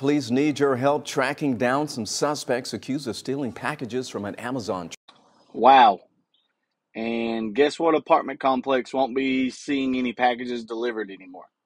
Police need your help tracking down some suspects accused of stealing packages from an Amazon truck. Wow. And guess what apartment complex won't be seeing any packages delivered anymore?